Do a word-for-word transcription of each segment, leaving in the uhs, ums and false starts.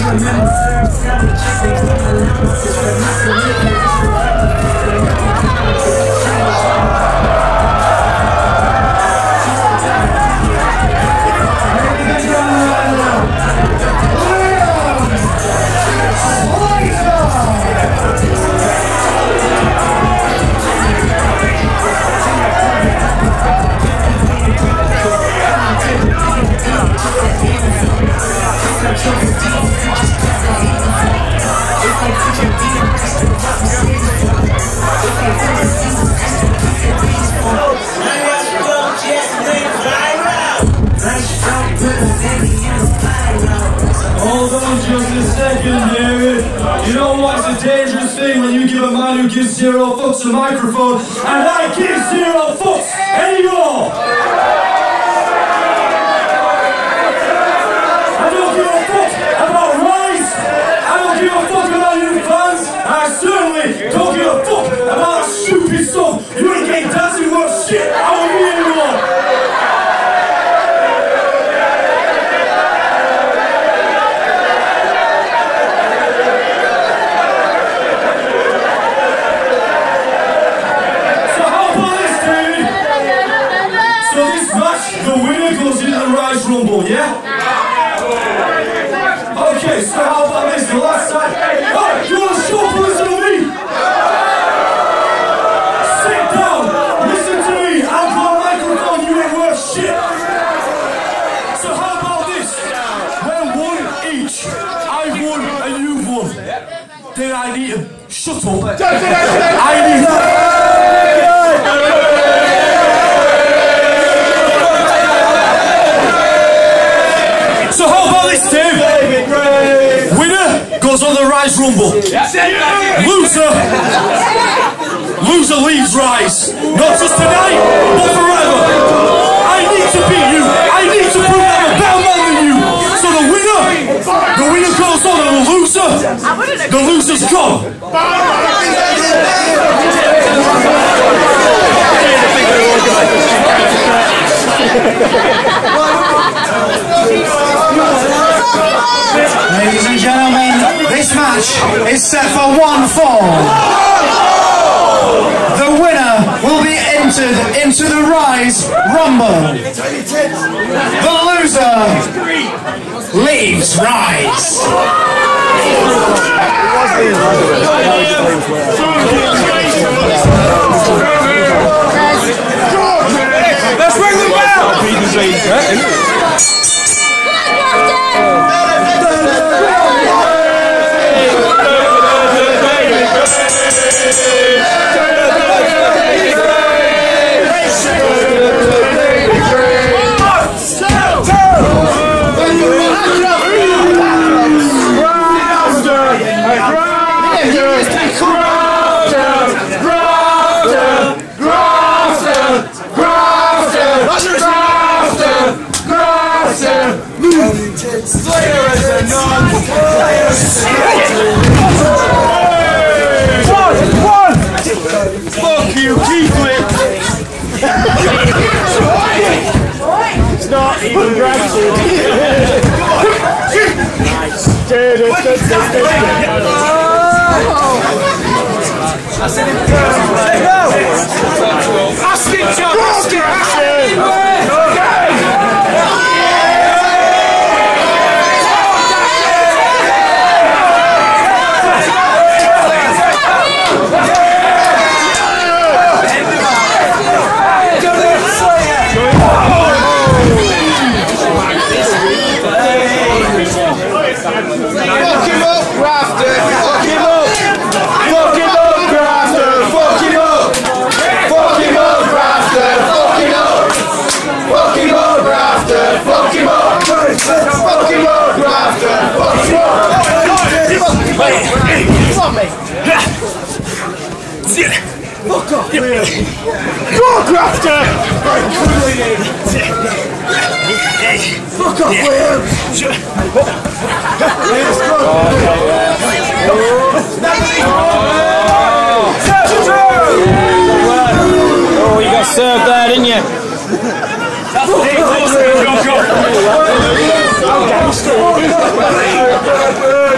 Hold on just a second, David. You know what's a dangerous thing when you give a man who gives zero fucks a microphone, and I give zero fucks anymore! I don't give a fuck about Rise! I don't give a fuck about you fans! I certainly don't give a fuck about that stupid stuff! You ain't getting dancing worth shit out of me anymore! The winner goes into the Rise Rumble, yeah? Okay, so how about this? The last time. Oh, you want to show up and listen to me? Sit down, listen to me. I've got a microphone, you ain't worth shit. So how about this? We're one each. I've won and you've won. Then I need to shut up. I need to. So how about this, Tim? Winner goes on the Rise Rumble. Loser, loser leaves Rise. Not just tonight, but forever. I need to beat you. I need to prove I'm a better man than you. So the winner, the winner goes on, and the loser, the loser's gone. Ladies and gentlemen, this match is set for one fall. The winner will be entered into the Rise Rumble. The loser leaves Rise. Let's ring the bell! Slater is a non-player. One, one. Fuck you, keep it. It's not even gravity. Nice. I said it first. Let's go. Ask it, John. Ask it. Ask it. Fuck off, Liam! Go, Grafter! Fuck off, Liam! Oh, you got served there, didn't you? That's it, go, go!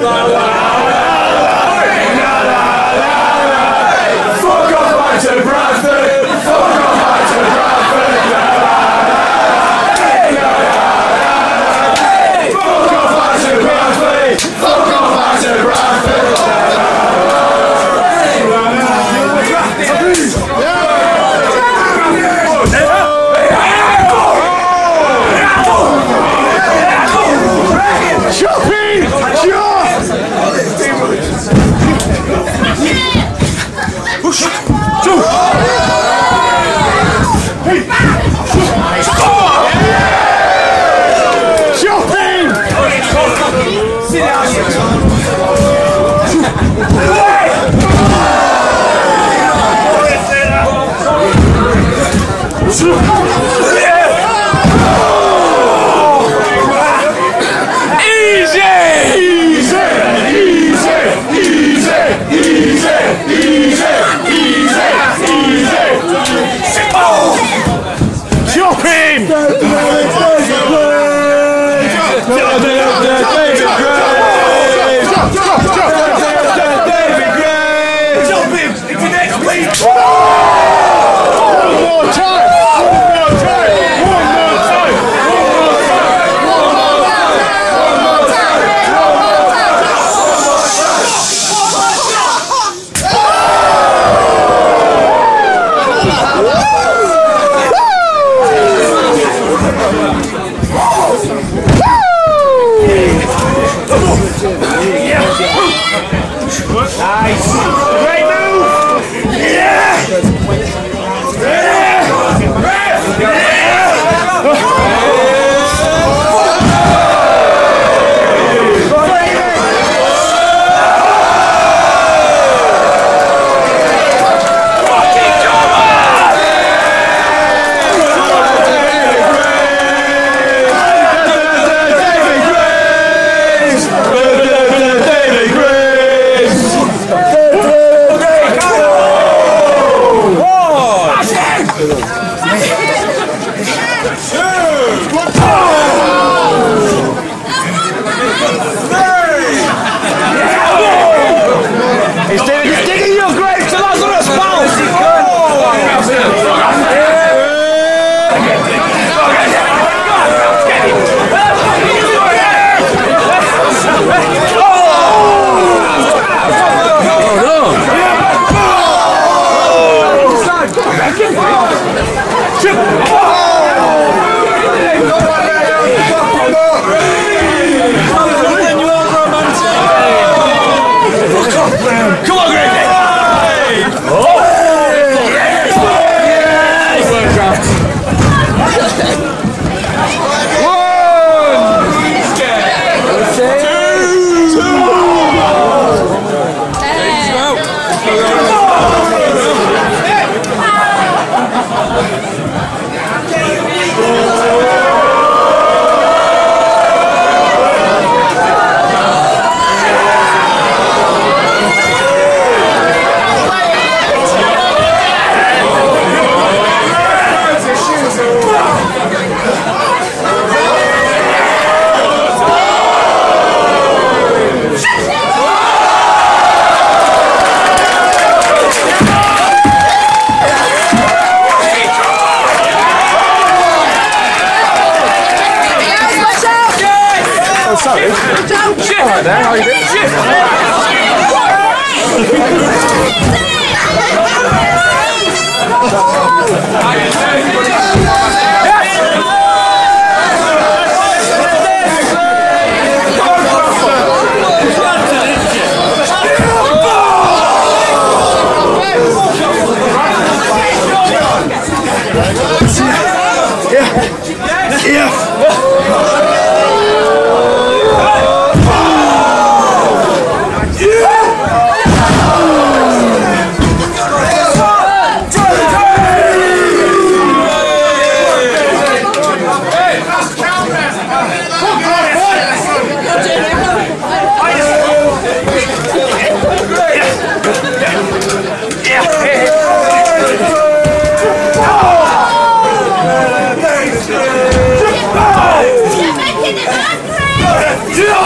Yeah!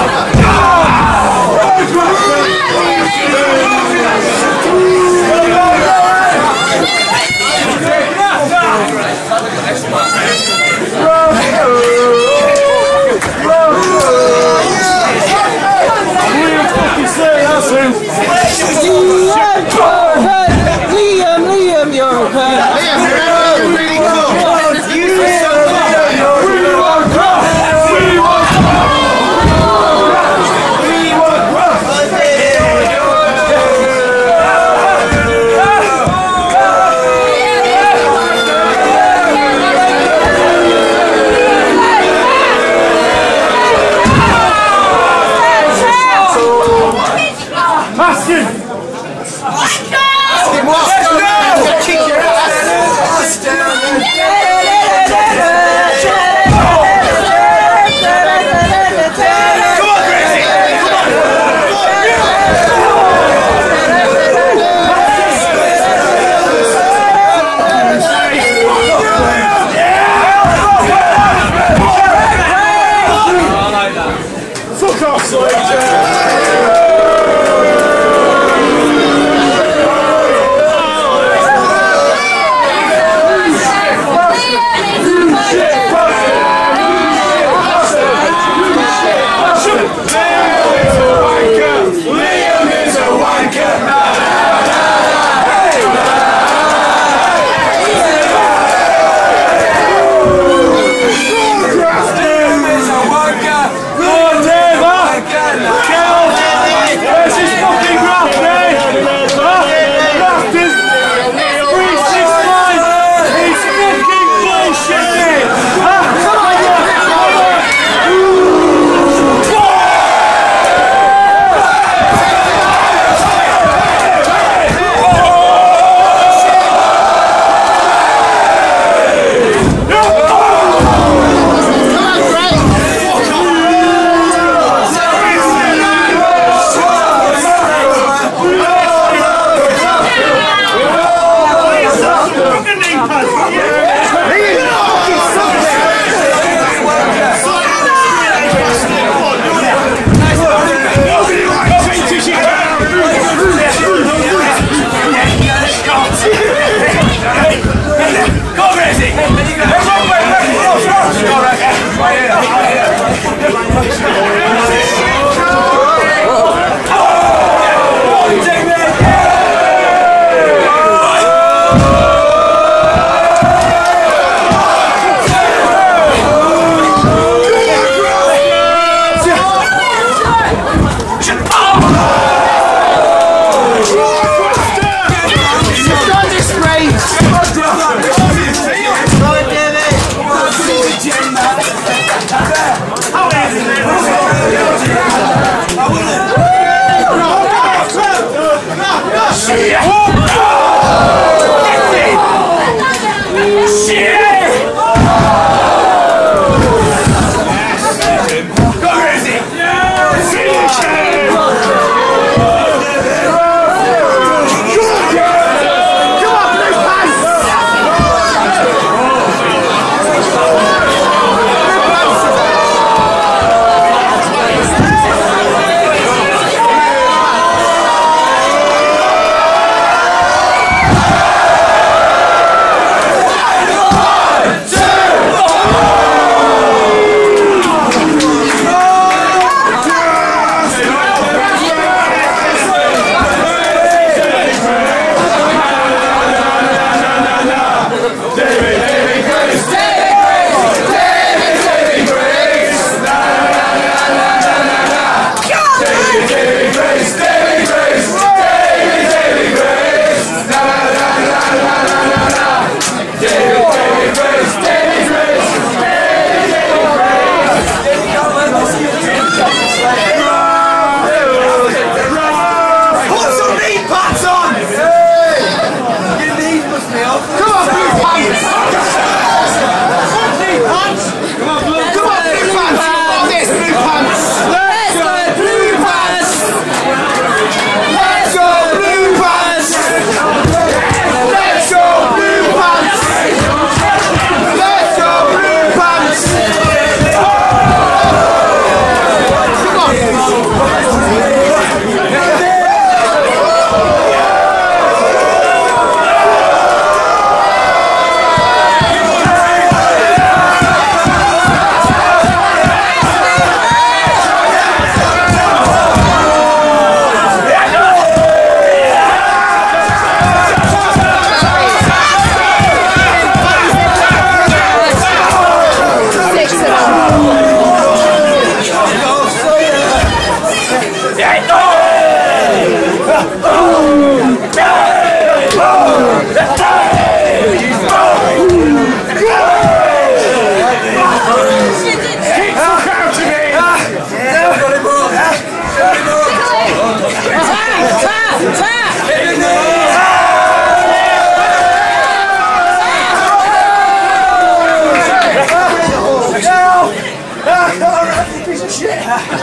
piece of shit.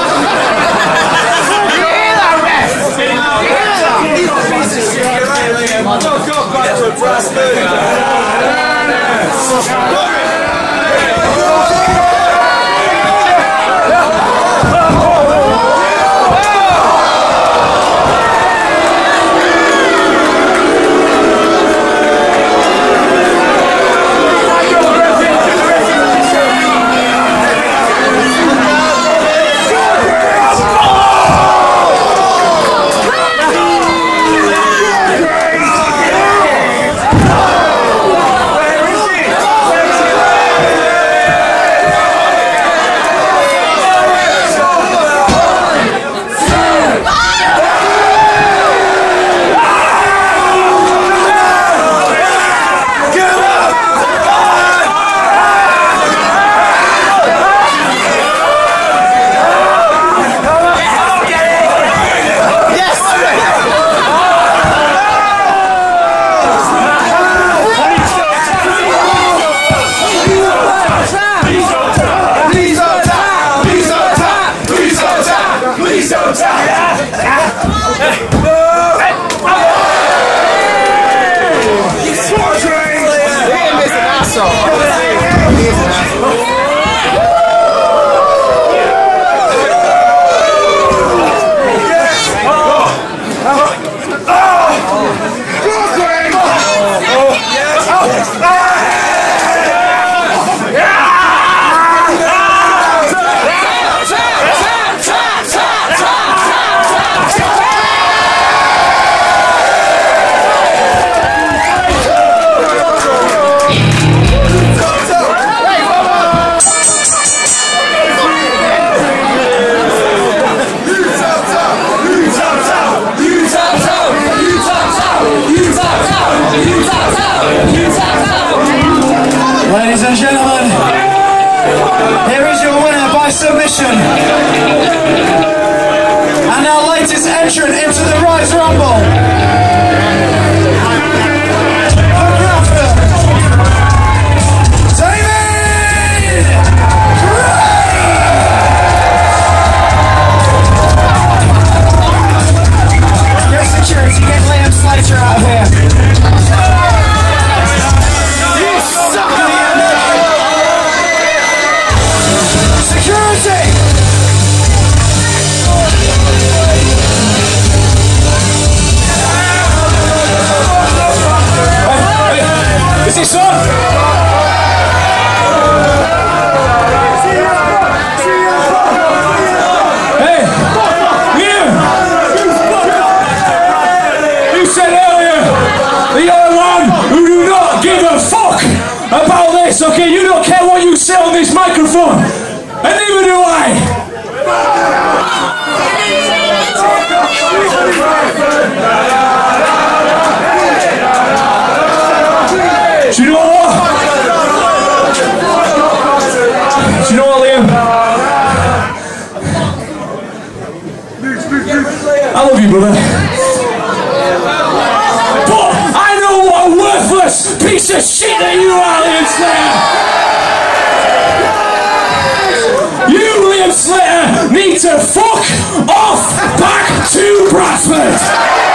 Go back to brass Ladies and gentlemen, here is your winner by submission, and our latest entrant into the Rise Rumble. Get security, get Liam Slater out of here. Is this on? Hey, Liam! You said earlier that you're one who do not give a fuck about this, okay? You don't care what you say on this microphone, and neither do I! Do you know what? Do you know what, Liam? I love you, brother. But I know what a worthless piece of shit that you are, Liam Slater. You, Liam Slater, need to fuck off back to Bradford.